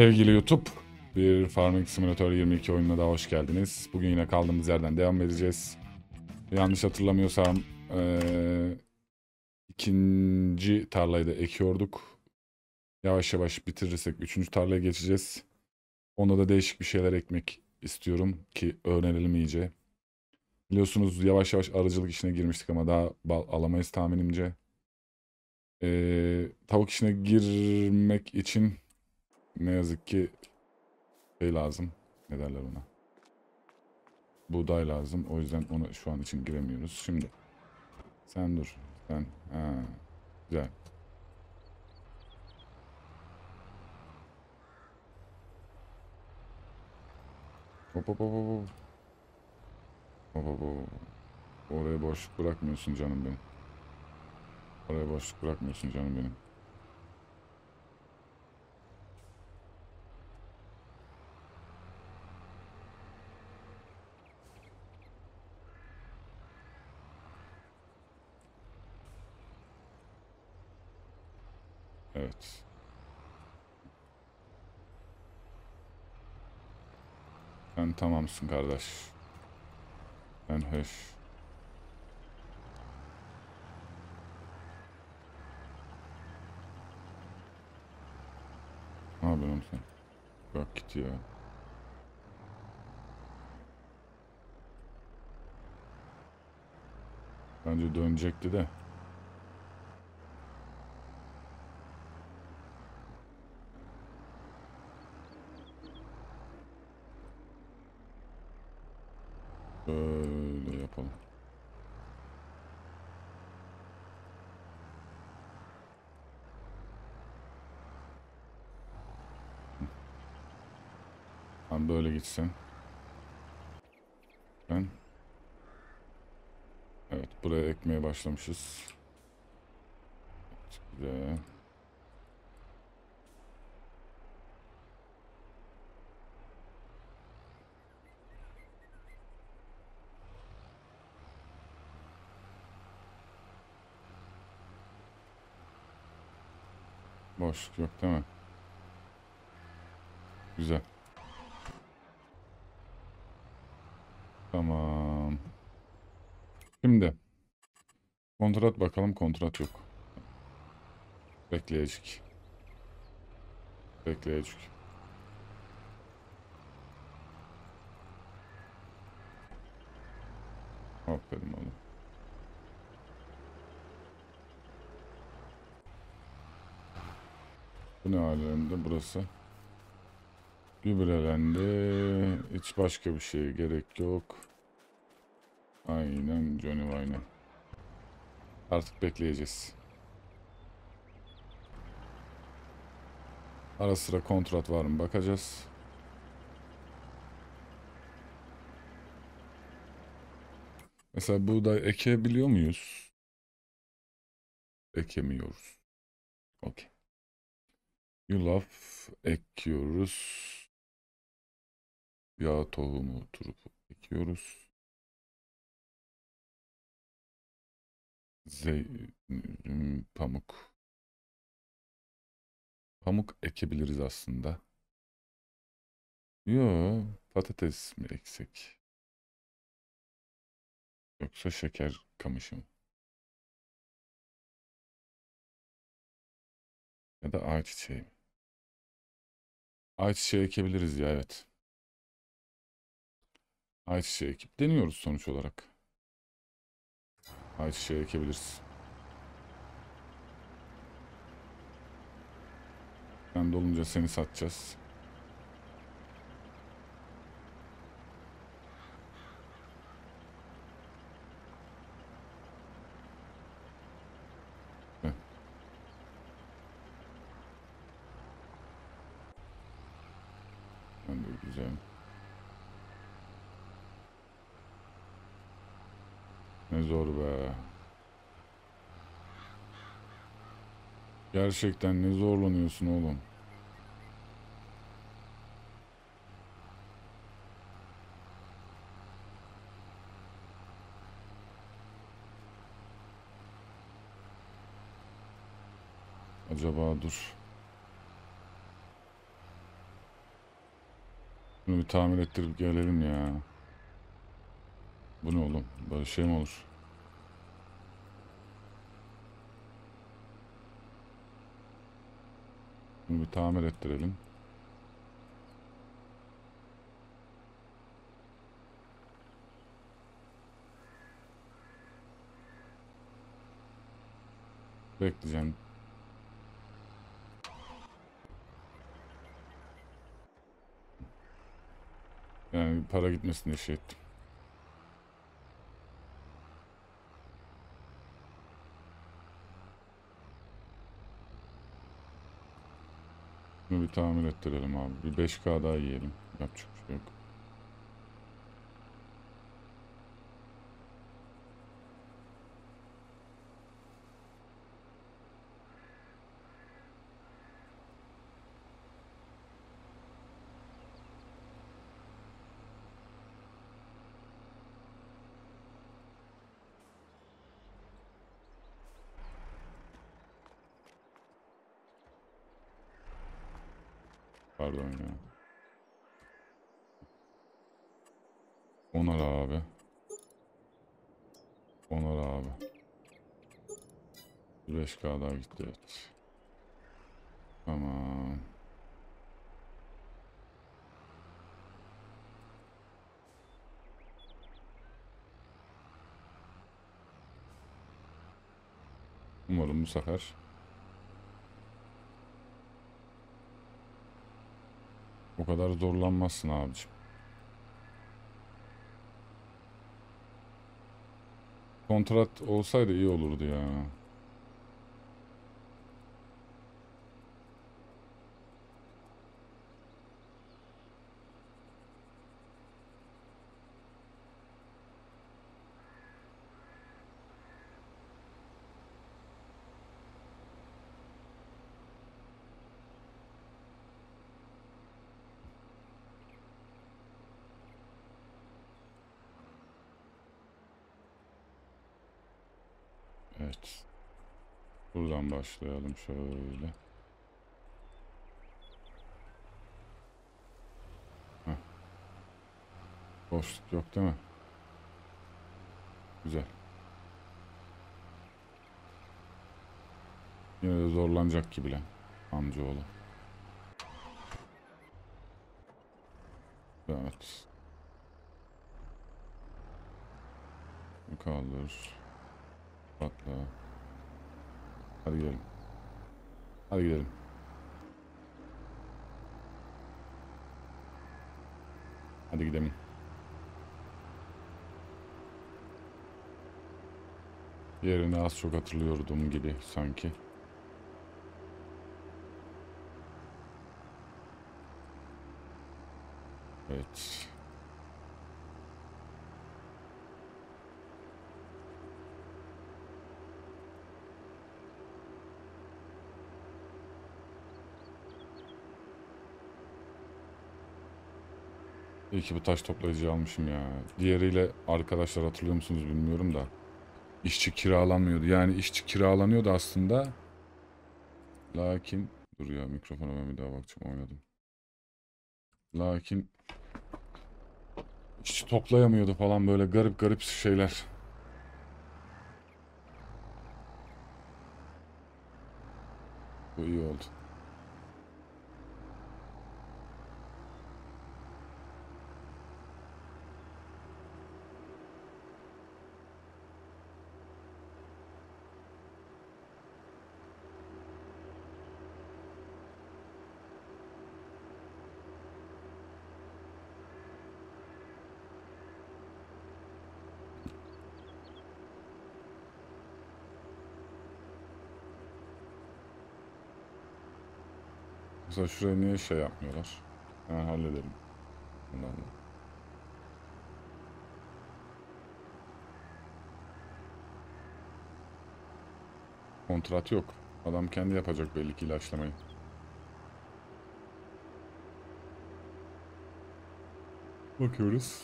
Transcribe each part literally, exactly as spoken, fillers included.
Sevgili YouTube, bir Farming Simulator yirmi iki oyununa daha hoş geldiniz. Bugün yine kaldığımız yerden devam edeceğiz. Yanlış hatırlamıyorsam eee, ikinci tarlayı da ekiyorduk. Yavaş yavaş bitirirsek üçüncü tarlaya geçeceğiz. Onda da değişik bir şeyler ekmek istiyorum ki öğrenelim iyice. Biliyorsunuz yavaş yavaş arıcılık işine girmiştik ama daha bal alamayız tahminimce. Eee, tavuk işine girmek için ne yazık ki şey lazım. Ne derler ona? Buğday lazım. O yüzden ona şu an için giremiyoruz. Şimdi sen dur. Sen. Ha, güzel. Hop hop hop hop. Hop hop hop. Oraya boşluk bırakmıyorsun canım benim. Oraya boşluk bırakmıyorsun canım benim. Evet. Sen tamamsın kardeş. Sen hoş. Ne yapıyorsun sen? Bak git ya. Bence dönecekti de. Böyle yapalım. Ben böyle gitsen. Ben. Evet, buraya ekmeye başlamışız. Güzel. Boşluk yok değil mi? Güzel. Tamam. Şimdi kontrat bakalım. Kontrat yok. Bekleyecek. Bekleyecek. Aferin oğlum. Bu ne alemde burası? Gübrelendi. Hiç başka bir şeye gerek yok. Aynen Johnny aynen. Artık bekleyeceğiz. Ara sıra kontrat var mı bakacağız. Mesela buğday ekebiliyor muyuz? Ekemiyoruz. Okey. Yulaf ekiyoruz. Yağ tohumu turupu ekiyoruz. Zey pamuk. Pamuk ekebiliriz aslında. Yo, patates mi eksek? Yoksa şeker kamışı mı? Ya da ayçiçeği mi? Ayçiçeği ekebiliriz ya, evet. Ayçiçeği ekip deniyoruz sonuç olarak. Ayçiçeği ekebiliriz. Ben dolunca seni satacağız. Heh, ben de güzel. Ne zor be. Gerçekten ne zorlanıyorsun oğlum. Acaba dur. Bunu bir tamir ettirip gelelim ya. Bu ne oğlum? Böyle şey mi olur? Bunu bir tamir ettirelim. Bekleyeceğim. Yani para gitmesini şey ettim. Bunu bir tamir ettirelim abi. Bir beş K daha yiyelim. Yapacak bir şey yok. Pardon ya. Onar abi. Onar abi. Bir beş K daha gitti, evet. Tamam. Umarım bu sefer o kadar zorlanmazsın abicim. Kontrat olsaydı iyi olurdu ya. Evet. Buradan başlayalım şöyle. Heh. Boşluk yok değil mi? Güzel. Yine de zorlanacak gibi lan amcaoğlu. Evet. Kaldır. Patla. Hadi gidelim. Hadi gidelim. Hadi gidelim. Yerini az çok hatırlıyordum gibi sanki. Evet. İyi ki bu taş toplayıcıyı almışım ya. Diğeriyle arkadaşlar hatırlıyor musunuz bilmiyorum da. İşçi kiralanmıyordu. Yani işçi kiralanıyordu aslında. Lakin dur ya, mikrofona ben bir daha bakacağım, oynadım. Lakin işçi toplayamıyordu falan, böyle garip garip şeyler. Bu iyi oldu. Mesela şuraya niye şey yapmıyorlar? Hemen halledelim. Bunlarla. Kontrat yok. Adam kendi yapacak belli ki ilaçlamayı. Bakıyoruz.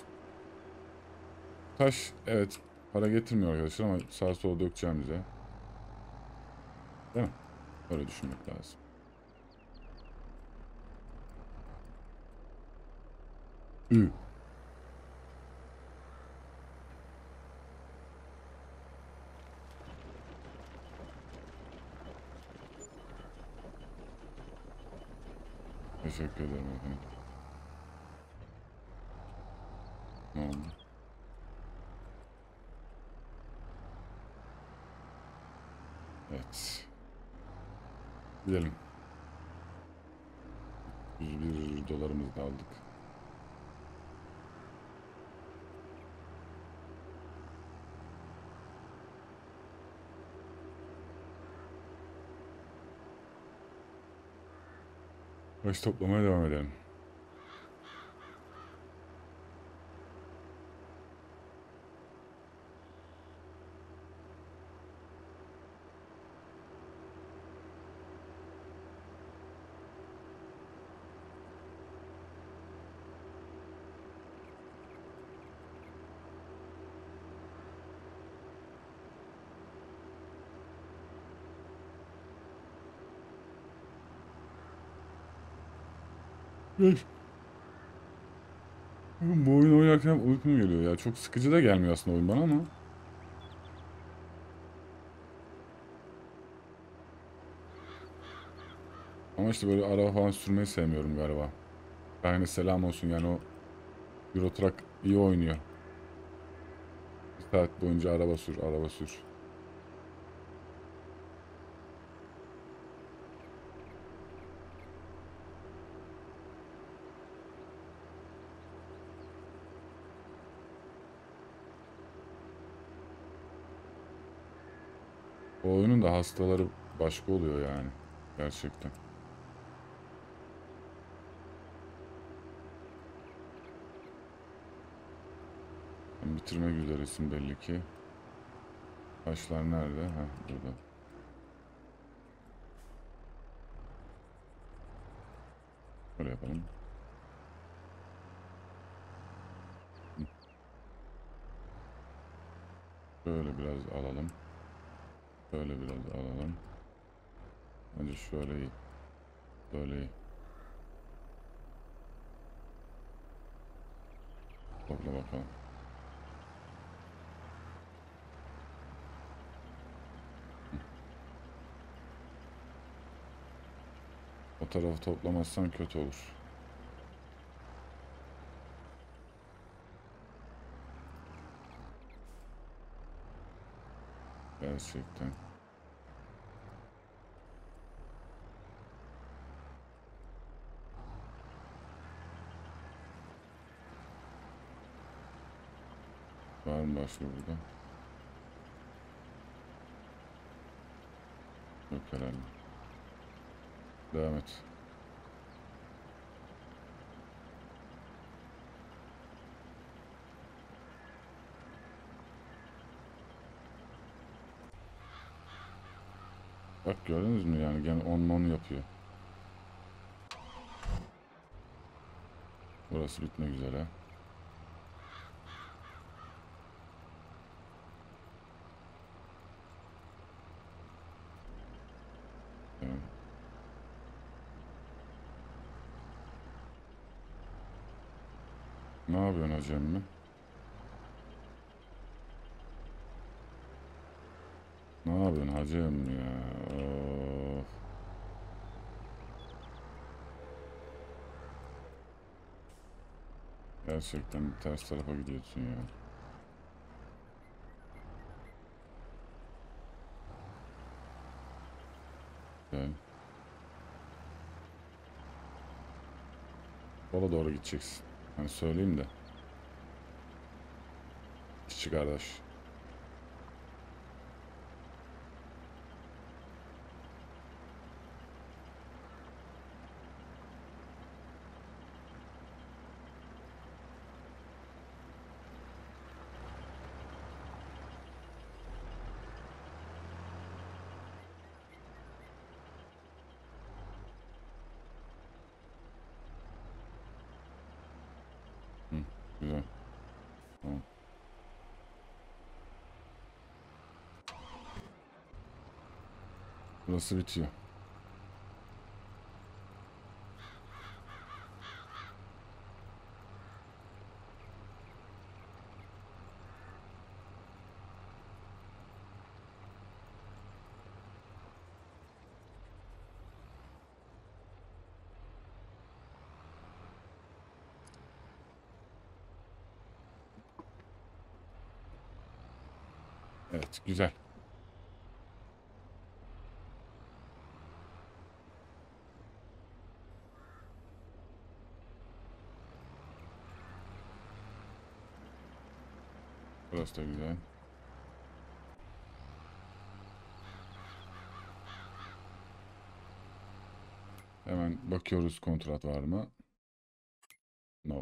Taş evet para getirmiyor arkadaşlar ama sağa sola dökeceğim bize. Değil mi? Öyle düşünmek lazım. Ü. Teşekkür ederim efendim. Ne oldu? Evet. Gidelim. yüz bir dolarımızı da aldık. Baş toplamaya devam edelim. Evet. Bu oyun oynarken uykum geliyor ya. Çok sıkıcı da gelmiyor aslında oyun bana ama. Ama işte böyle araba falan sürmeyi sevmiyorum galiba. Yani selam olsun yani o Euro Truck iyi oynuyor. Bir saat boyunca araba sür, araba sür. O oyunun da hastaları başka oluyor yani. Gerçekten. Sen bitirmek üzeresin belli ki. Taşlar nerede? Ha burada. Böyle yapalım. Şöyle biraz alalım. Şöyle biraz alalım. Önce şöyle iyi. Böyle iyi. Topla bakalım. O tarafı toplamazsan kötü olur. Gerçekten. Var mı başka burada? Yok herhalde. Devam et. Bak gördünüz mü yani gene on on yapıyor. Burası bitmek üzere. Evet. Ne yapıyorsun hacem mi? Ne yapıyorsun hacem ya? Of. Gerçekten ters tarafa gidiyorsun ya. Gel. Sola doğru gideceksin. Hani söyleyeyim de. İşçi kardeş. Hı, güzel. Tamam. Burası bitiyor. Evet, güzel. Burası da güzel. Hemen bakıyoruz kontrat var mı? No.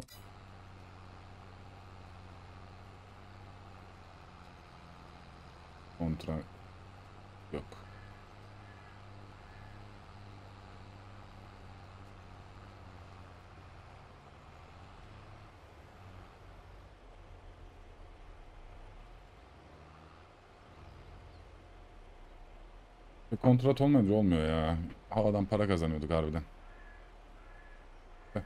Kontrat yok. E, kontrat olmayınca olmuyor ya. Havadan para kazanıyorduk harbiden. Heh,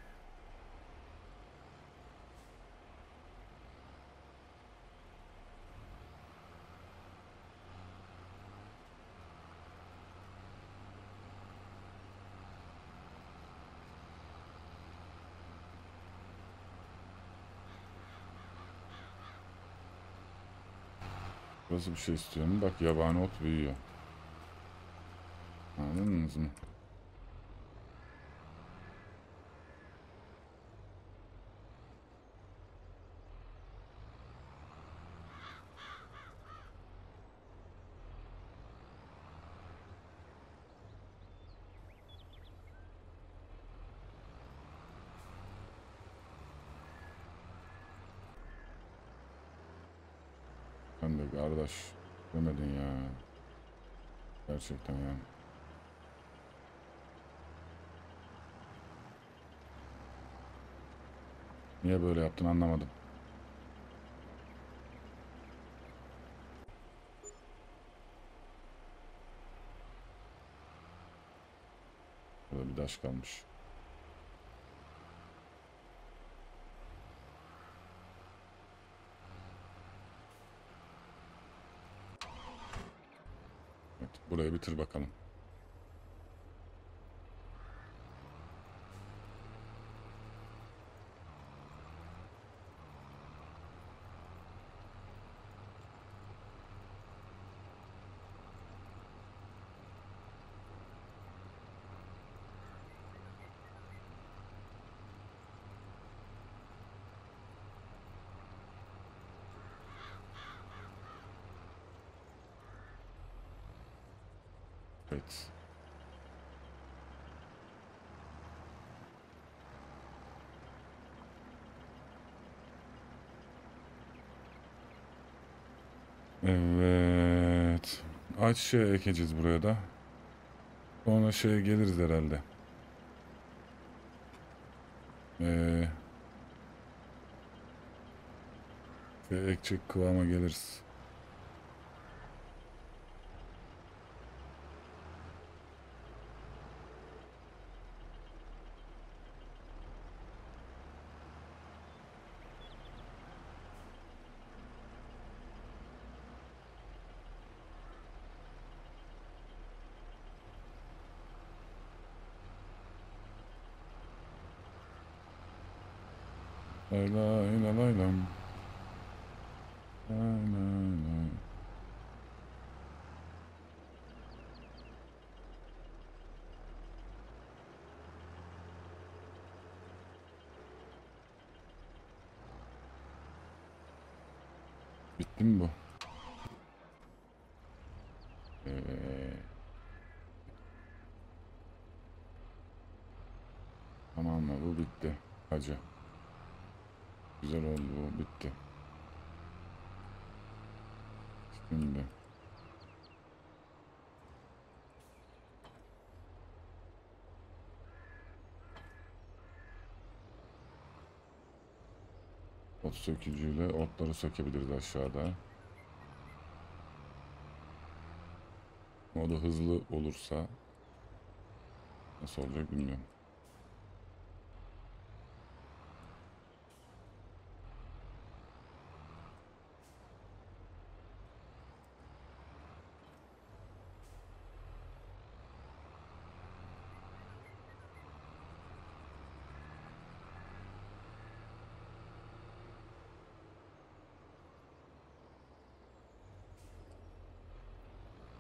Burası bir şey istiyorum. Bak yabani ot büyüyor. Anladınız mı? Sen de kardeş demedin ya. Gerçekten yani. Niye böyle yaptın anlamadım. Burada bir taş kalmış. Evet, burayı bitir bakalım. Evet. Evet. Ayçiçeği ekeceğiz buraya da. Sonra şeye geliriz herhalde. Ee, Şey ekecek kıvama geliriz. Lay lay lay lay lam. Lay lay lay. Bitti mi bu? Ee, tamam mı? Bu bitti. Hacı. Güzel oldu bu. Bitti. Şimdi. Ot sökücüyle otları sökebiliriz aşağıda. O da hızlı olursa nasıl olacak bilmiyorum.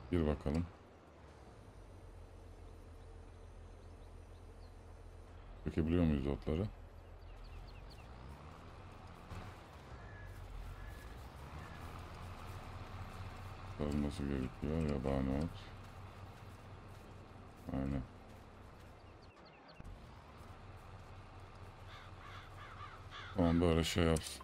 Gir bakalım. Çekebiliyor muyuz otları? Olması gerekiyor. Yabani ot. Aynen. Tamam, böyle şey yapsın.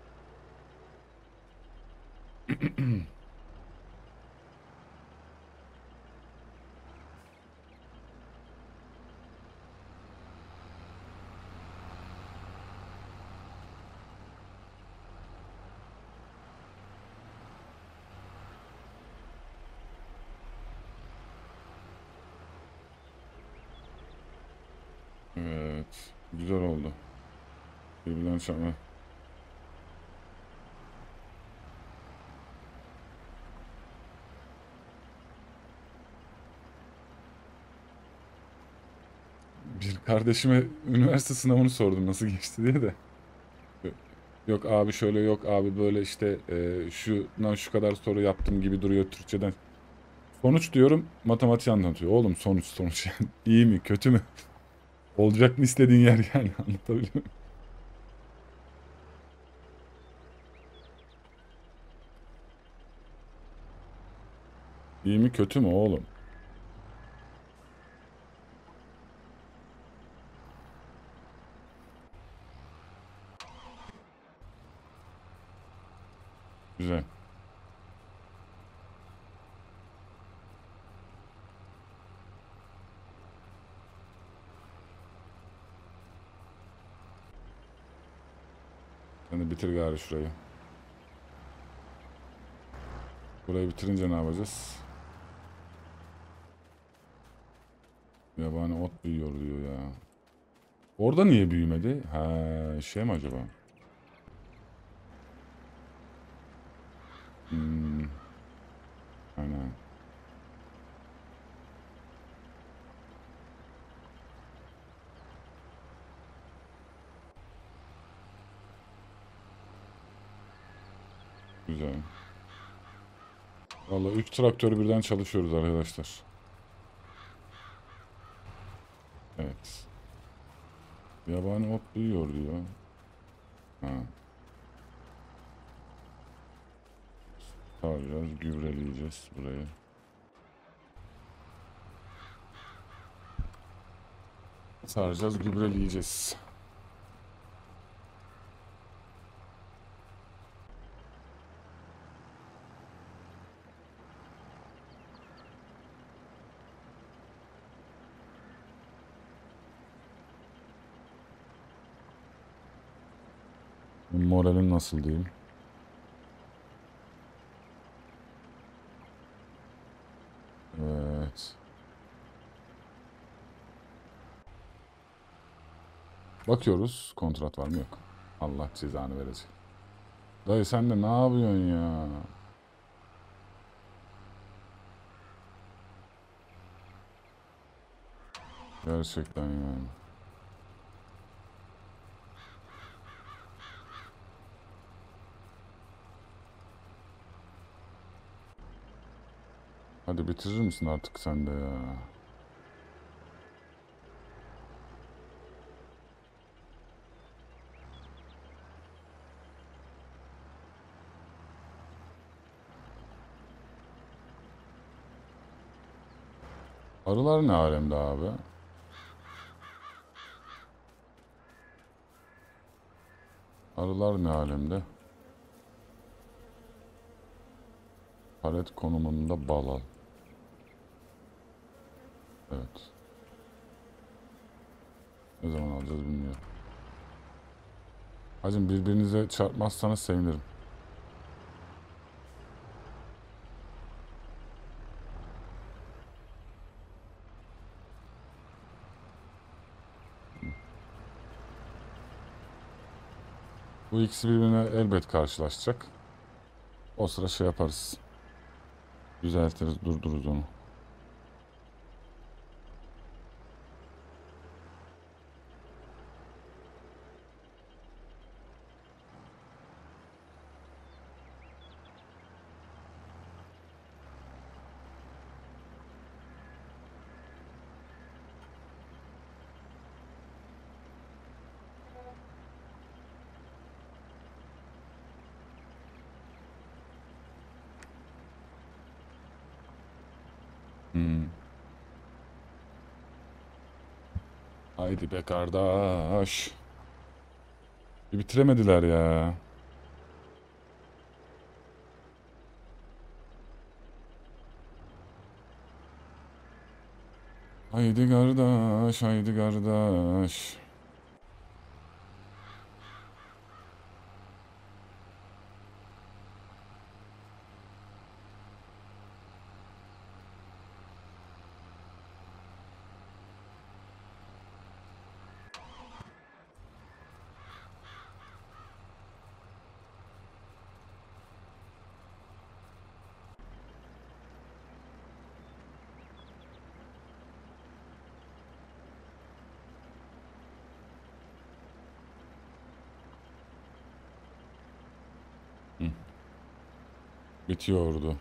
Evet. Güzel oldu. Birbirinden çakma. Bir kardeşime üniversite sınavını sordum nasıl geçti diye de. Yok abi şöyle, yok abi böyle, işte e, şundan şu kadar soru yaptım gibi duruyor Türkçeden. Sonuç diyorum, matematik anlatıyor. Oğlum sonuç sonuç yani. İyi mi kötü mü? Olacak mı istediğin yer yani, anlatabiliyor muyum? İyi mi kötü mü oğlum? Güzel. Sen de bitir gari şurayı. Burayı bitirince ne yapacağız? Yabani ot büyüyor diyor ya. Orada niye büyümedi? Ha, şey mi acaba? Hmm, aynen. Güzel. Vallahi üç traktörü birden çalışıyoruz arkadaşlar. Evet. Yabani ot büyüyor diyor. Ha. Saracağız, gübreleyeceğiz burayı. Saracağız, gübreleyeceğiz. Moralin nasıl diyeyim? Evet. Bakıyoruz, kontrat var mı yok. Allah cezanı verecek. Dayı sen de ne yapıyorsun ya? Gerçekten yani. Hadi bitirir misin artık sen de ya? Arılar ne alemde abi? Arılar ne alemde? Palet konumunda bal al. Evet. Ne zaman alacağız bilmiyorum. Hacım birbirinize çarpmazsanız sevinirim. Bu ikisi birbirine elbet karşılaşacak. O sıra şey yaparız. Düzeltiriz, durdururuz onu. Hmm. Haydi be kardeş. Bir bitiremediler ya. Haydi kardeş, haydi kardeş. Hı. Bitiyordu.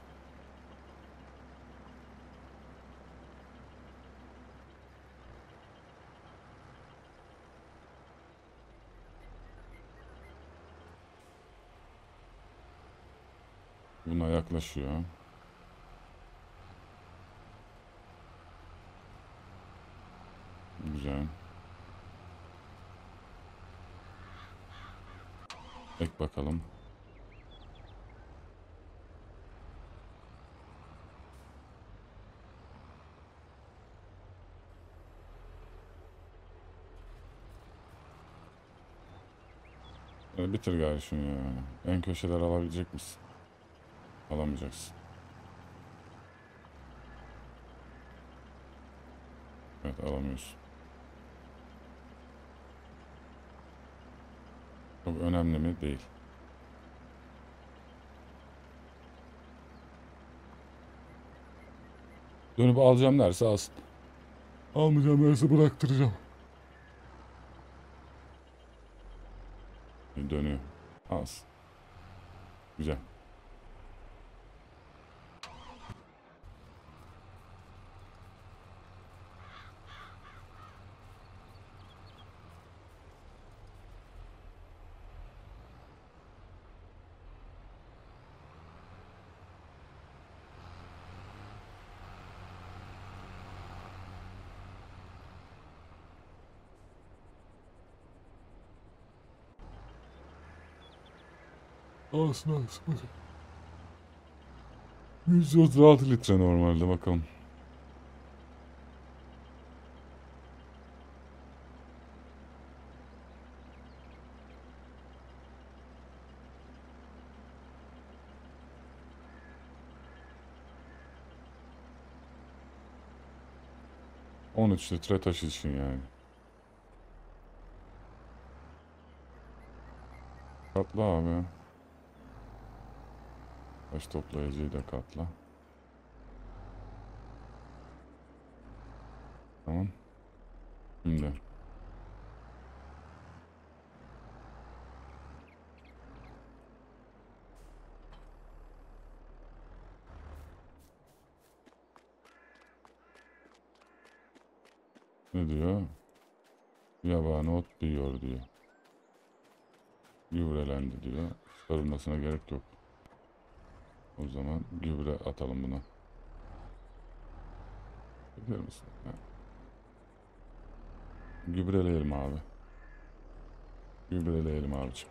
Buna yaklaşıyor. Güzel. Ek bakalım. E, bitir gari şunu ya. En köşeler alabilecek misin? Alamayacaksın. Evet, alamıyorsun. Çok önemli mi? Değil. Dönüp alacağım derse alsın. Almayacağım derse bıraktıracağım. Dönüyor. Alsın. Güzel. Alsın alsın. Bakın. yüz otuz altı litre normalde, bakalım. on üç litre taşısın yani. Katla abi. Taş toplayıcıyı da katla. Tamam. Şimdi. Ne diyor? Yabani ot büyüyor diyor. Gübrelendi diyor. Sarılmasına gerek yok. O zaman gübre atalım buna. Bilir misin? Ha. Gübreleyelim abi. Gübreleyelim abicim.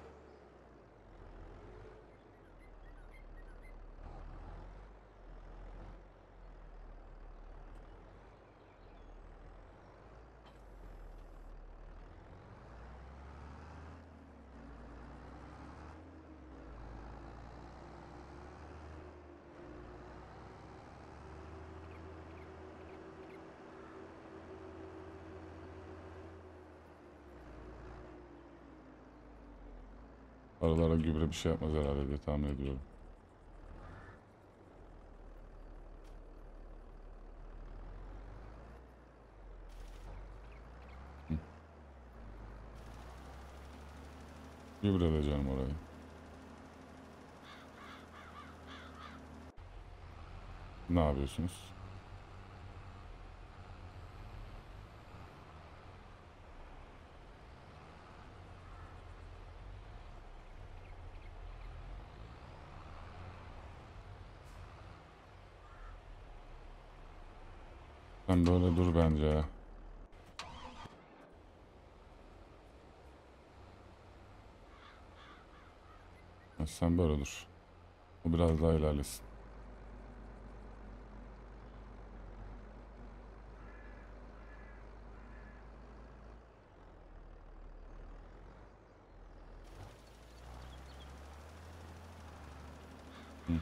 Arılara gübre bir şey yapmaz herhalde diye tahmin ediyorum. Hı. Gübreleyeceğim orayı. Ne yapıyorsunuz? Sen böyle dur bence ya. Sen böyle dur. O biraz daha ilerlesin. Hı,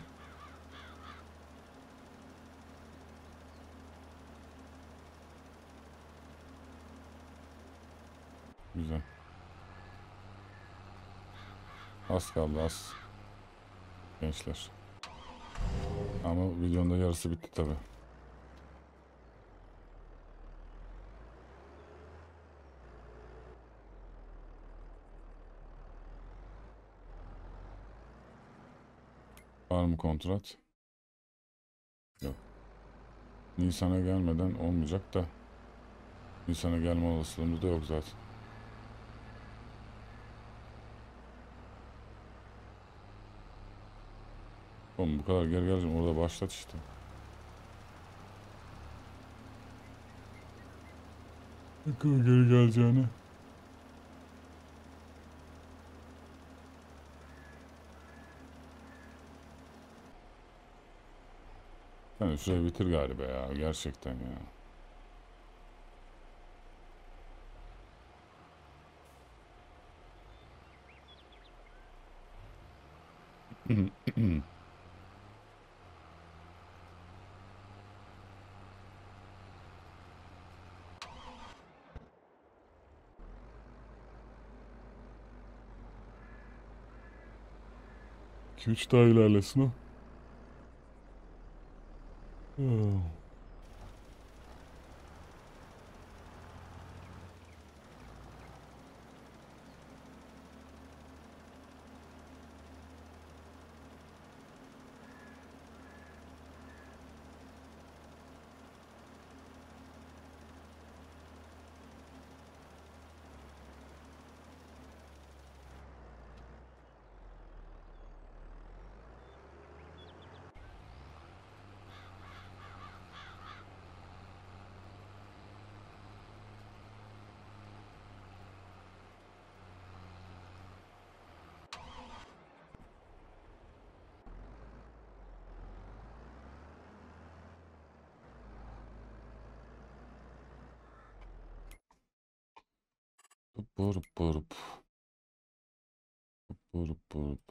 güzel. Az kaldı az. Gençler. Ama videonun da yarısı bitti tabi. Var mı kontrat? Yok. Nisan'a gelmeden olmayacak da. Nisan'a gelme olasılığımız da yok zaten. Oğlum bu kadar geri geleceğim, orada başlat işte. Ne kadar geri geleceğini. Sen şurayı bitir galiba ya, gerçekten ya. iki üç daha ilerlesin o. Oh. Burup burup. Burup burup.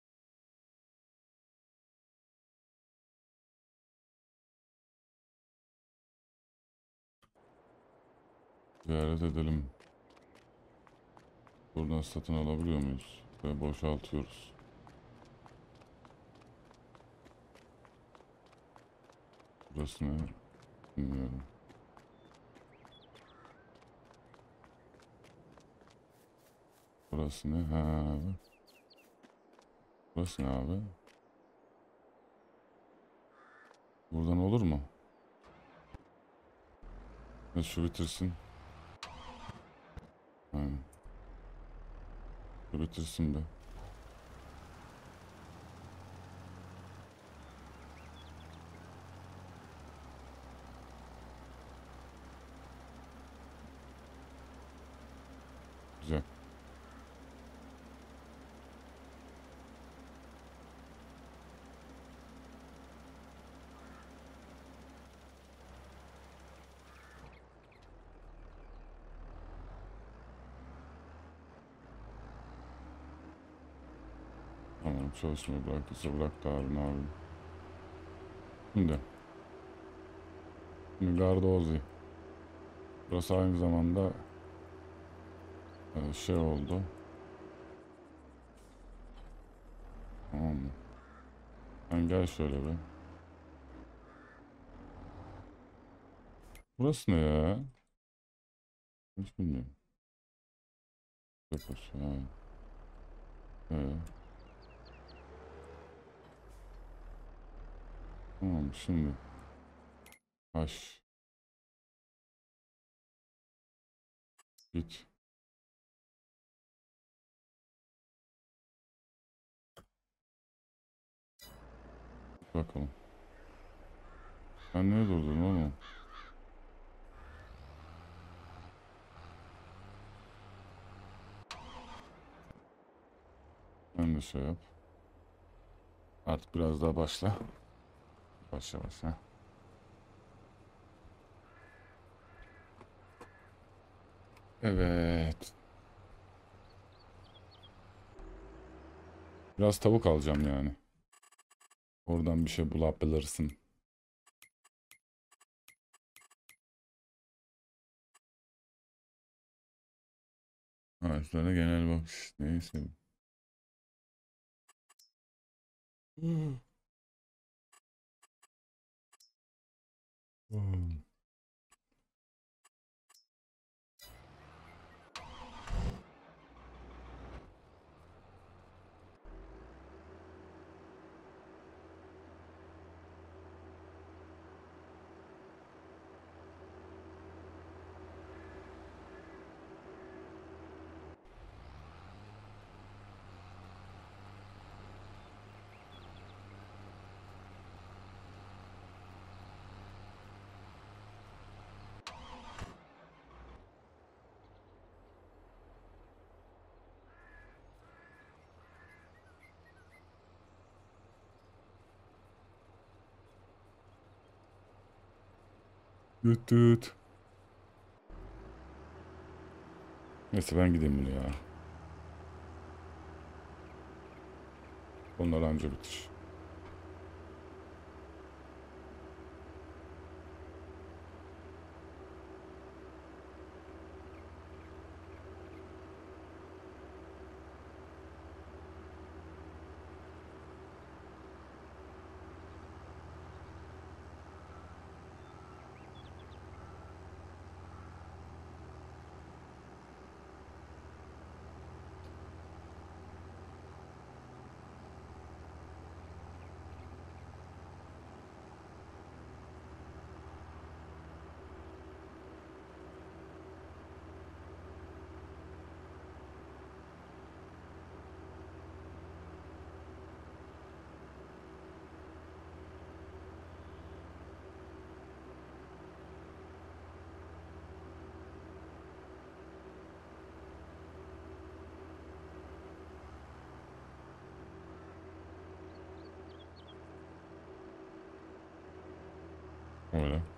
Ziyaret edelim. Buradan satın alabiliyor muyuz? Ve boşaltıyoruz. Burası ne? Bilmiyorum. Burası ne? Ha, abi. Burası ne abi? Buradan olur mu? Ne şu bitirsin. Aynen. Şu bitirsin de. Güzel. Tamam, çalışmayı bıraktıysa bıraktı abi, ne yapayım. Şimdi. Şimdi Gardozi. Burası aynı zamanda e, şey oldu. Tamam mı? Sen gel şöyle bir. Burası ne ya? Hiç bilmiyorum. Yapar. Ha. Evet. Tamam şimdi. Haş. Git. Bakalım. Sen niye durdun oğlum? de şey yap. Artık biraz daha başla. Başla başla. Evet. Biraz tavuk alacağım yani. Oradan bir şey bulabilirsin. Ağaçlara genel bakış. Neyse. Hmm. Hmm. Düt düt. Neyse ben gideyim bunu ya. Onlar anca bitir. Öyle.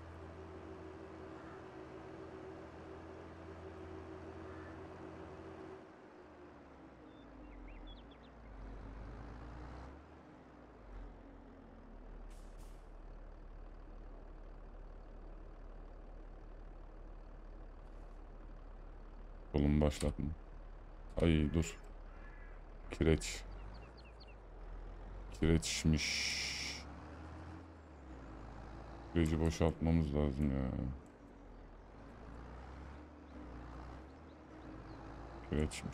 Kolumu başlatma. Ay dur. Kireç. Kireçmiş. Kireci boşaltmamız lazım ya. Kireçmiş.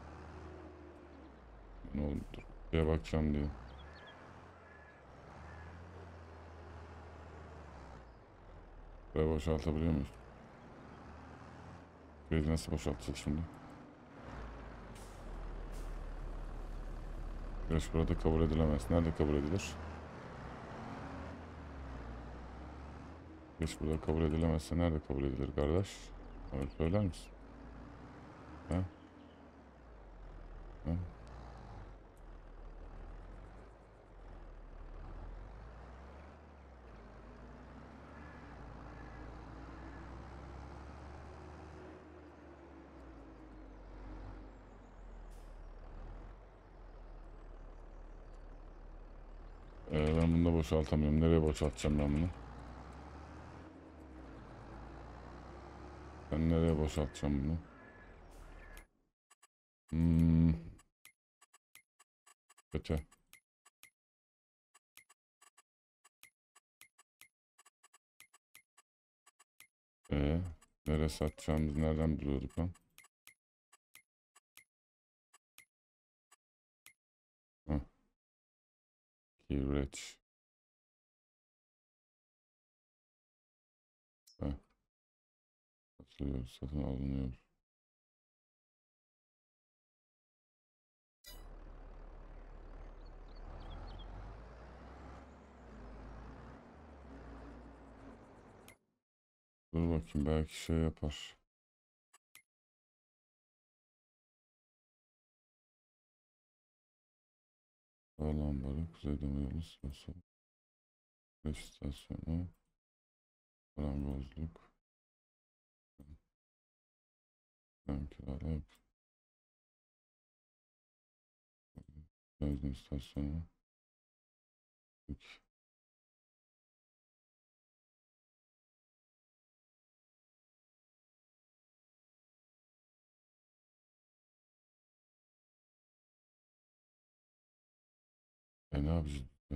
Ne oldu? Dur. Şeye bakacağım diye. Buraya boşaltabiliyor muyuz? Kireci nasıl boşaltacağız şimdi? Kireç burada kabul edilemez. Nerede kabul edilir? Kireç burada kabul edilemezse nerede kabul edilir kardeş? Evet, söyler misin? Ha? Ha? Ee, ben bunu da boşaltamıyorum. Nereye boşaltacağım ben bunu? Ben nereye boşaltacağım bunu? Hmm, kötü. Ee, nereye satacağımızı nereden buluyorduk lan? Hah, kireç. Heh, satılıyor, satın alınıyor. Dur bakayım belki şey yapar. Lambarı, Kuzeydoğu yolu, Sivas'a, Beş istasyonu, Marangozluk, Yankılar, Benzin istasyonu, e ne yapacağız ya?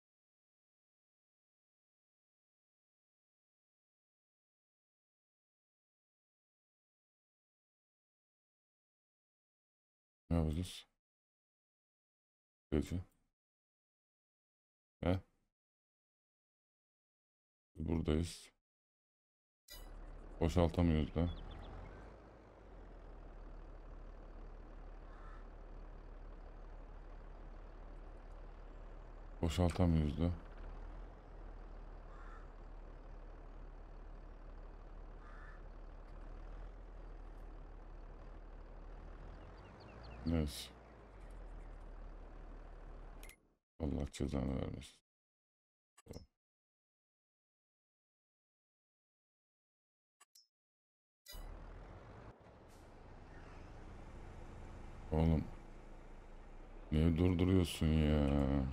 Ne yapacağız? Gece. He? Buradayız. Boşaltamıyoruz da. Boşaltamıyoruz da. Neyse. Allah cezanı vermesin. Oğlum. Niye durduruyorsun ya?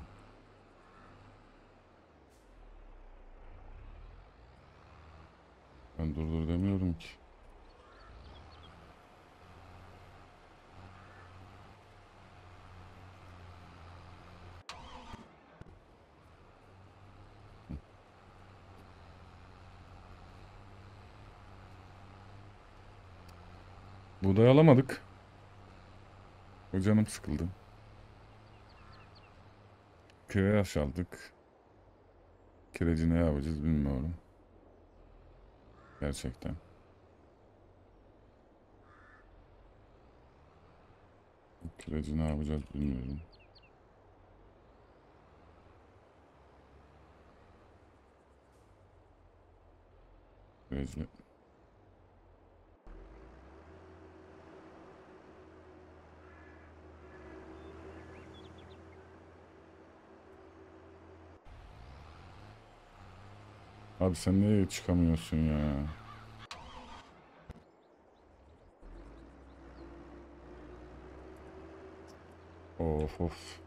Ben durdur demiyorum ki. Buğday alamadık. O canım sıkıldı. Kireç aldık. Kireci ne yapacağız bilmiyorum. Gerçekten. Kireci ne yapacağız bilmiyorum. Kireci. Abi sen niye çıkamıyorsun ya? Of of.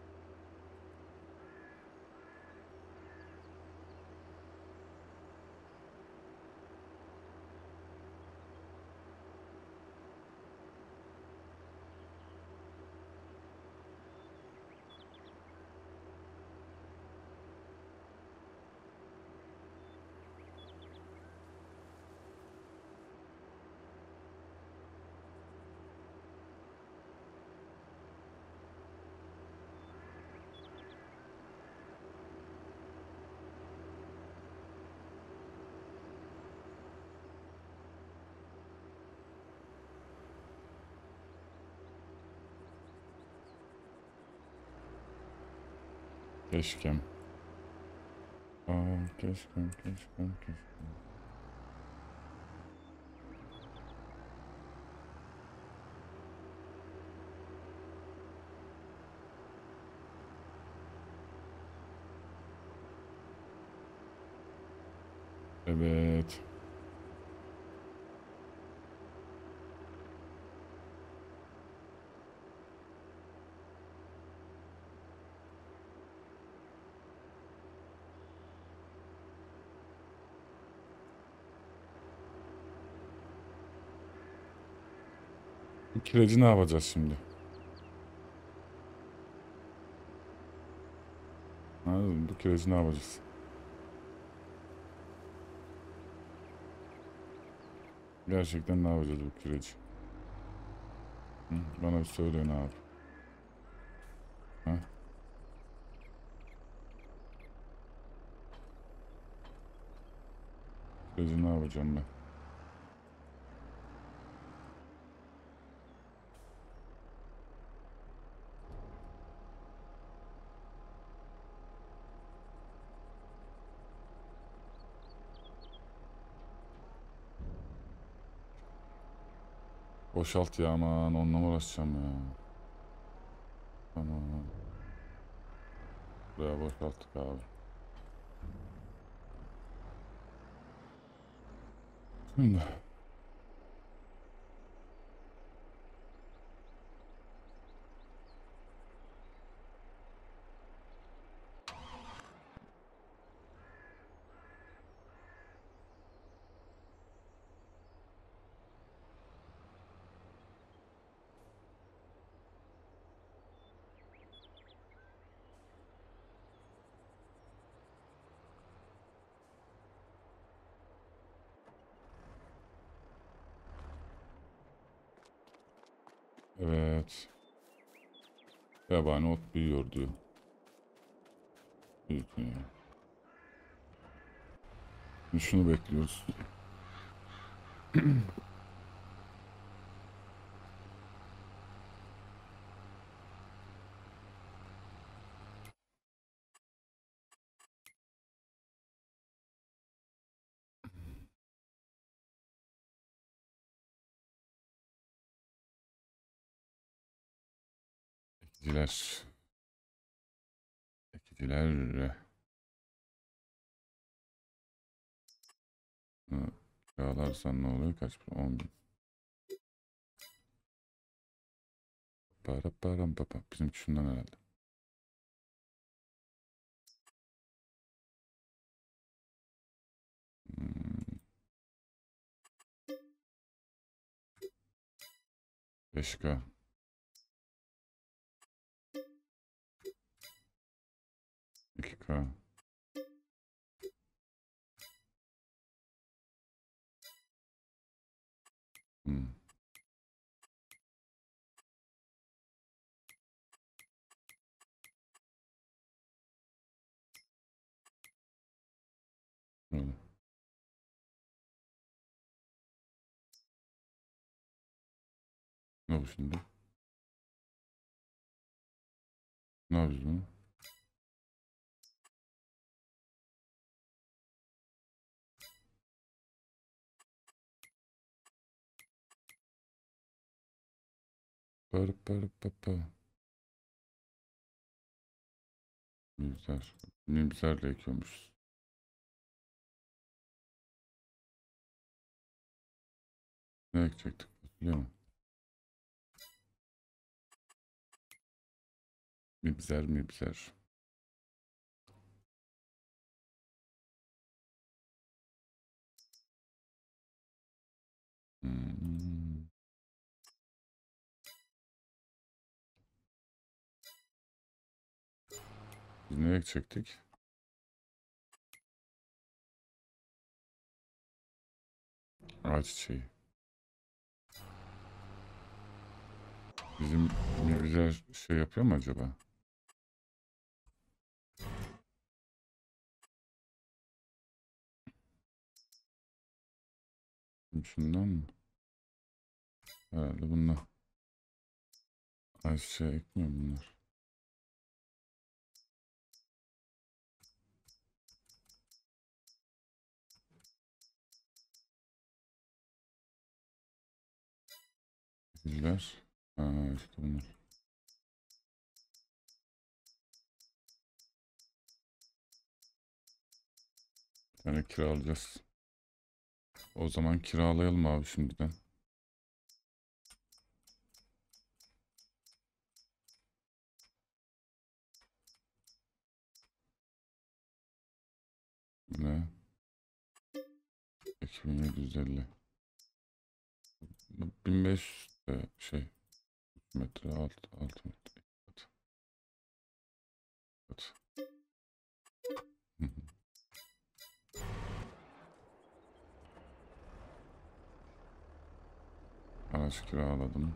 Keşkem. Aa, keşkem, keşkem, keşkem. Evet. Bu kireci ne yapacağız şimdi? Anladın mı? Bu kireci ne yapacağız? Gerçekten ne yapacağız bu kireci? Hı? Bana bir söyleyin abi. Ha? Kireci ne yapacağım ben? Boşalt ya aman onunla mı uğraşacağım ya? Tamam. Buraya boşalttık abi. Şimdi. Evet. Yabani ot büyüyor diyor. Büyütmüyor. Şimdi şunu bekliyoruz. Ekiciler. Ekiciler. Hı, Yağlarsan ne oluyor? Kaç para? on bin. Para param papa. Bizim şundan herhalde. Hmm, beş K. iki K. Hmm, öyle. Ne bu şimdi? Ne yapıyoruz bunu? Para para papa. Mimzer. Mimzerle ekiyormuşuz. Ne ekecektik? Biliyor musun? Mimzer mimzer. Hmm. Biz ne ekecektik? Ağaç çiçeği. Bizim mimzer şey yapıyor mu acaba? Şundan mı? Herhalde bunlar. Ağaç çiçeği ekmiyor bunlar. Ekiciler. Ha işte bunlar. Bir tane kiralayacağız. O zaman kiralayalım abi şimdiden. Ne? iki bin yedi yüz elli. bin beş yüz de şey metre alt, alt metre. Evet. Evet. Hı hı. Araç kiraladım.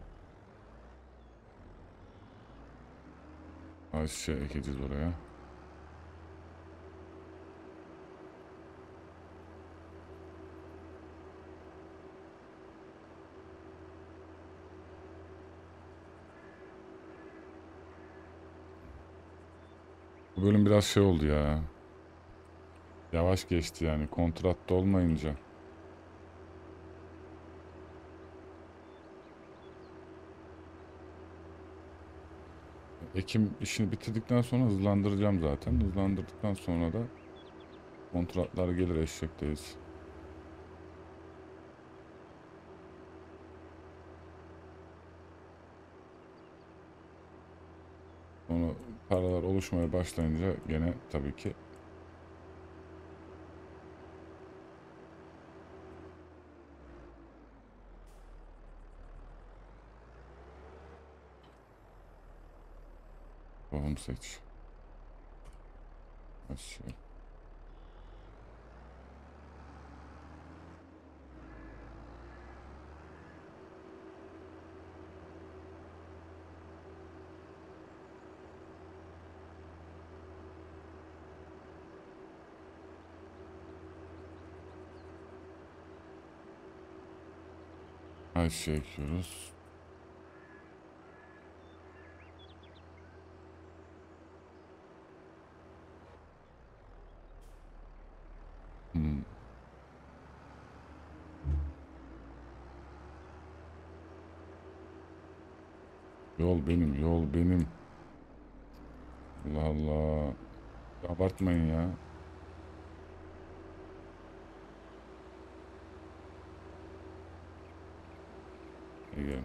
Ağaç şey ekeceğiz oraya. Bu bölüm biraz şey oldu ya. Yavaş geçti yani kontratta olmayınca. Ekim işini bitirdikten sonra hızlandıracağım zaten. Hızlandırdıktan sonra da kontratlar gelir, eşekteyiz. Sonra paralar oluşmaya başlayınca gene tabii ki tohum seç. Aşağı. Aşağı ekiyoruz. Hmm. Yol benim, yol benim. Allah Allah. Abartmayın ya. İyi.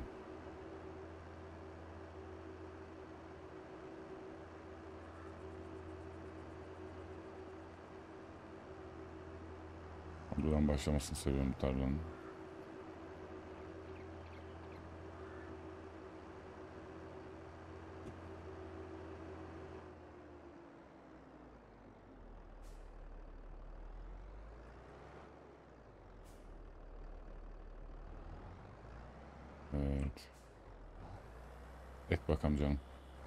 Buradan başlamasını seviyorum bu tarlanın. Evet. Ek bakalım canım.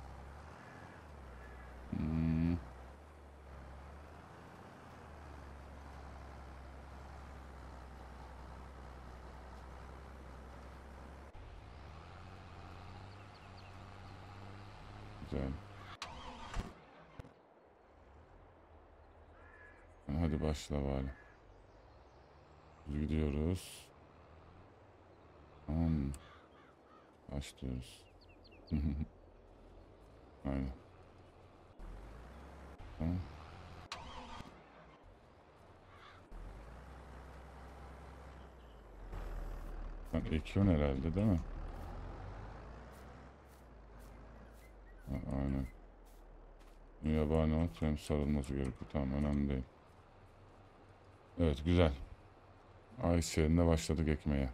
Hmm. Güzel. Hadi başla bari. Biz gidiyoruz. Tamam. Başlıyoruz. Aynen. Tamam. Sen ekiyorsun herhalde değil mi? Ha, aynen. Yabani ot hem sarılması gerekiyor. Tamam, önemli değil. Evet, güzel. Ayşe'nin başladık ekmeye.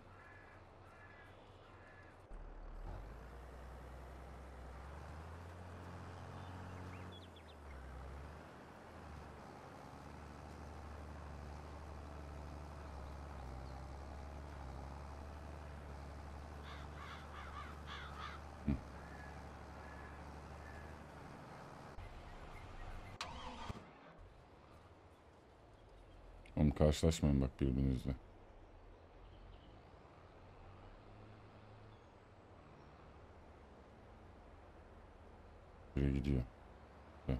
Hı. Oğlum karşılaşmayın bak birbirinizle. Biri gidiyor. Güzel.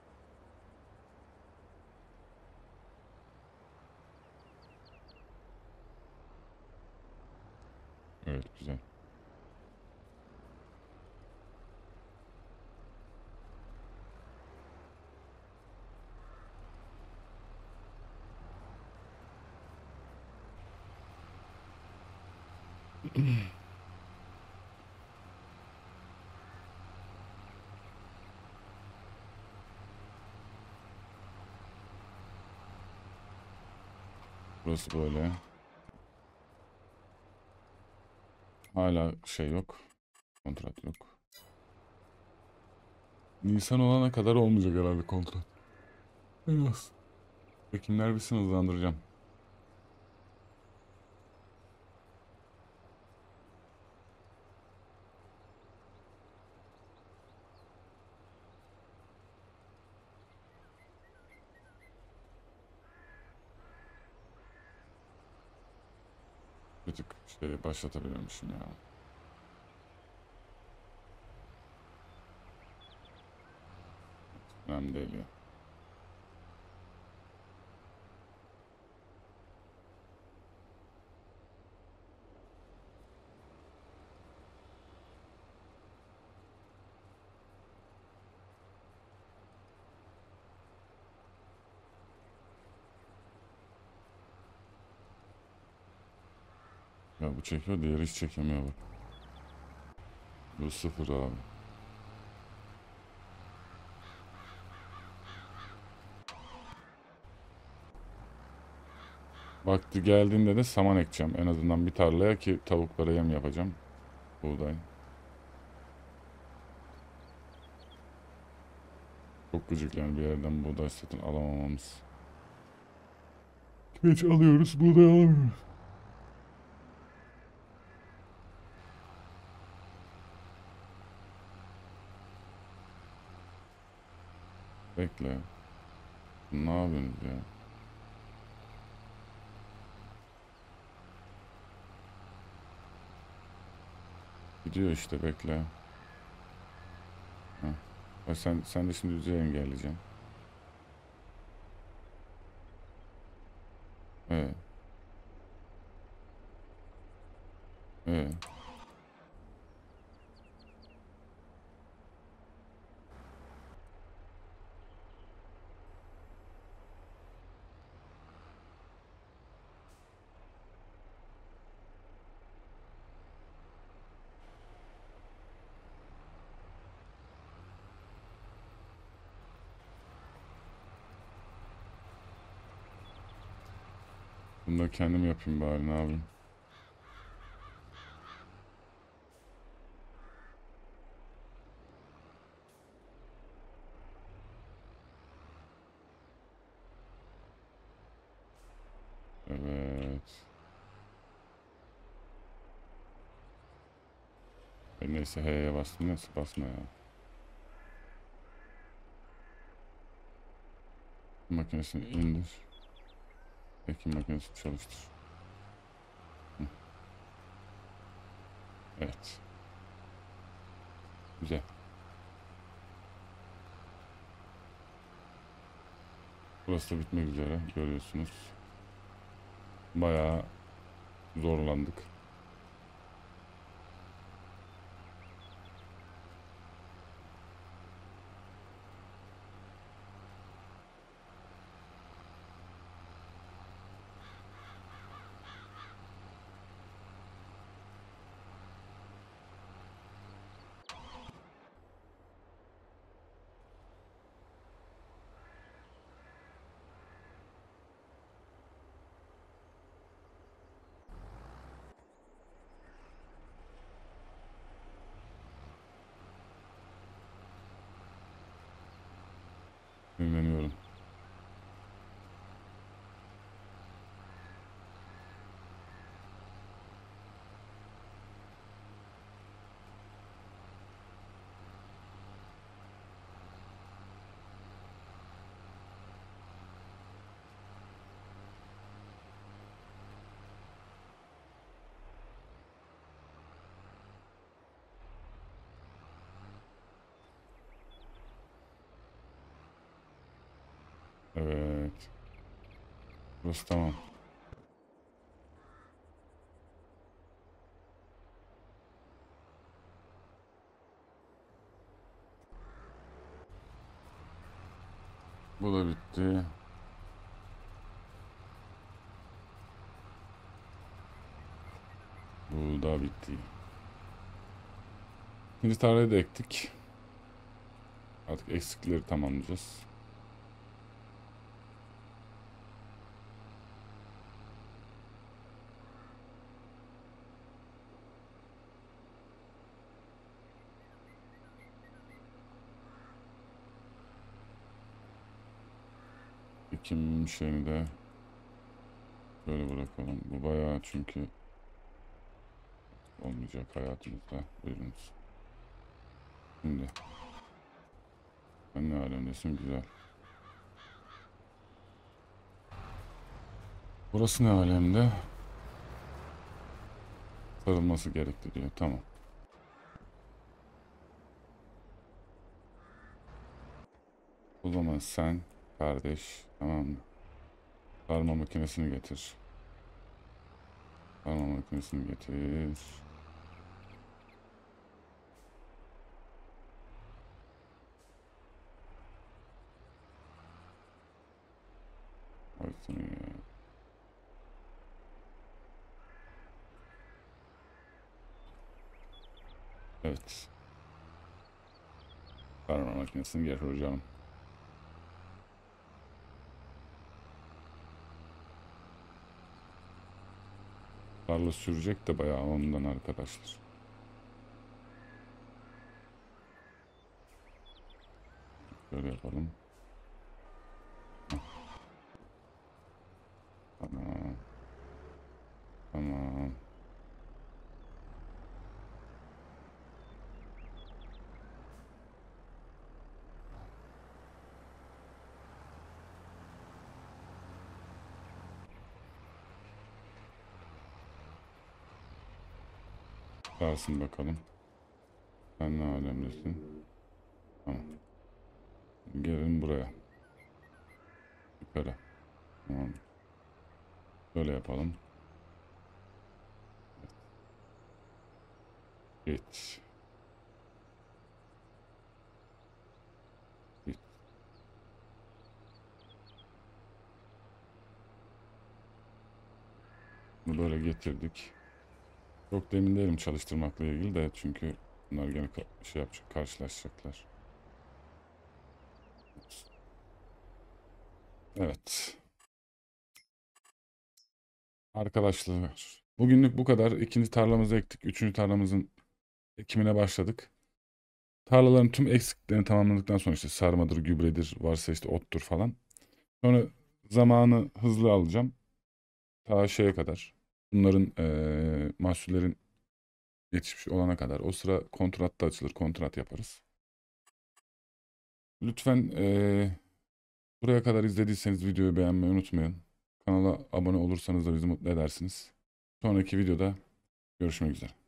Evet, güzel. Burası böyle. Hala şey yok. Kontrat yok. Nisan olana kadar olmayacak herhalde kontrat. Biraz. Ekimler bitsin, hızlandıracağım. Bir tık şey başlatabilirmişim ya. Önemli değil ya. Ya bu çekiyor, diğeri hiç çekemiyor bak. Bu sıfır abi. Vakti geldiğinde de saman ekeceğim. En azından bir tarlaya ki tavuklara yem yapacağım. Buğday. Çok gıcık yani bir yerden buğday satın alamamamız. Geç alıyoruz, buğday alamıyoruz. Bekle. Ne yapıyorsunuz ya? Gidiyor işte, bekle. Heh. Bak sen, sen de şimdi düzeyi engelleyeceksin. Evet. Evet. Bunu da kendim yapayım bari, ne yapayım. Evet. E neyse, H'ye bastım, neyse basma ya. Makinesini indir. Ekim makinesini çalıştır. Hı. Evet. Güzel. Burası da bitmek üzere, görüyorsunuz. Bayağı zorlandık. Dinleniyorum. Evet. Burası tamam. Bu da bitti. Bu da bitti. İkinci tarlayı da ektik. Artık eksikleri tamamlayacağız. Ekim şeyini de böyle bırakalım. Bu bayağı, çünkü olmayacak hayatımızda. Buyurunuz. Şimdi sen ne alemdesin, güzel. Burası ne alemde? Sarılması gerekti diyor. Tamam. O zaman sen kardeş, tamam mı? Sarma makinesini getir. Sarma makinesini getir. Baksana ya. Evet. Karma makinesini getir hocam. Tarla sürecek de bayağı ondan arkadaşlar. Böyle yapalım. Tamam. Tamam. Gelsin bakalım. Sen ne alemdesin? Tamam. Gelin buraya. Yukarı. Tamam. Böyle yapalım. Git. Git. Bunu böyle getirdik. Çok da emin değilim çalıştırmakla ilgili de çünkü bunlar gene ka- şey yapacak, karşılaşacaklar. Evet. Arkadaşlar, bugünlük bu kadar. İkinci tarlamızı ektik. Üçüncü tarlamızın ekimine başladık. Tarlaların tüm eksiklerini tamamladıktan sonra işte sarmadır, gübredir, varsa işte ottur falan. Sonra zamanı hızlı alacağım. Ta şeye kadar. Bunların eee mahsullerin yetişmiş olana kadar. O sıra kontrat da açılır. Kontrat yaparız. Lütfen eee, buraya kadar izlediyseniz videoyu beğenmeyi unutmayın. Kanala abone olursanız da bizi mutlu edersiniz. Sonraki videoda görüşmek üzere.